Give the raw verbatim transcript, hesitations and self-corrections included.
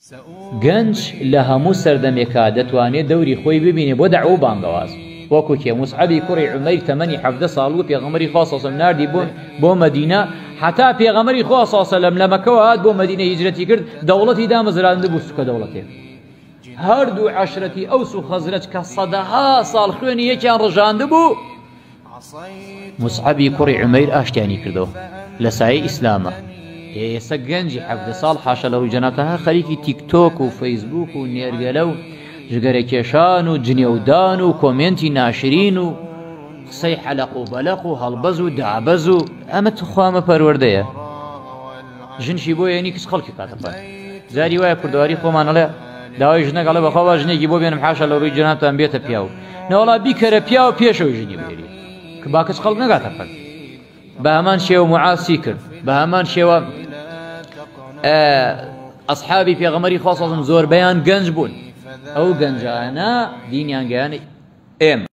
گەنج لە هەموو سەردەمێکا دەتوانێت دەوری خۆی ببینێ بۆ دەعوە و بانگەواز. وەکو کێ موسعەبی کوڕی عومەیر تەمەنی حەڤدە ساڵ بوو، پێغەمبەری خوا سەڵ سەلەم ناردی بۆ مەدینە، حتا پێغەمبەری خوا سەڵ سەلەم لە مەکەوە هات بۆ مەدینە هیجرەتی کرد، دەوڵەتی دامەزراندە بوو سوکە دەوڵەتێک. هەردوو عەشرەتی ئەوس و خەزرەج کە سەدەها ساڵ خوێنی یەکیان ڕژاندە بوو، موسعەبی کوڕی عومەیر ئاشتیانی کردەوە لە سایەی ئیسلامە. ئێستا گەنجی حەڤدە ساڵ حاشا لە ڕووی جەنابتەها خەریکی تیکتۆک و فەیسبووک و نێرگەلە و ژگەرەکێشان و جنێودان و کۆمێنتی ناشرین و قسەی حەلەق و بەلەق و هەڵبەز و دابەز و ئەمە توخوامە پەروەردەیە. ژنشی بۆ یێنی کچ خەڵکی کاتەپەر. جاری وایە کوردەواری خۆمانەڵێ داوای ژنەگەڵێ بەخوا ژنێکی بۆ بێنم حاشا لە ڕووی جەنابتان بێتە پیا و نەوەڵا بیکەرە پیا و پێشەوەی ژنی بێری کە با کچ خەڵک نەگاتە پەر. بە هەمان شێوە معاسی کرد، بە هەمان شێوە ئەسحابی پێغەمبەری خوا سەڵ سەلەم زۆربەیان گەنج بوون. ئەو گەنجانە دینیان گەیانە ئێمە.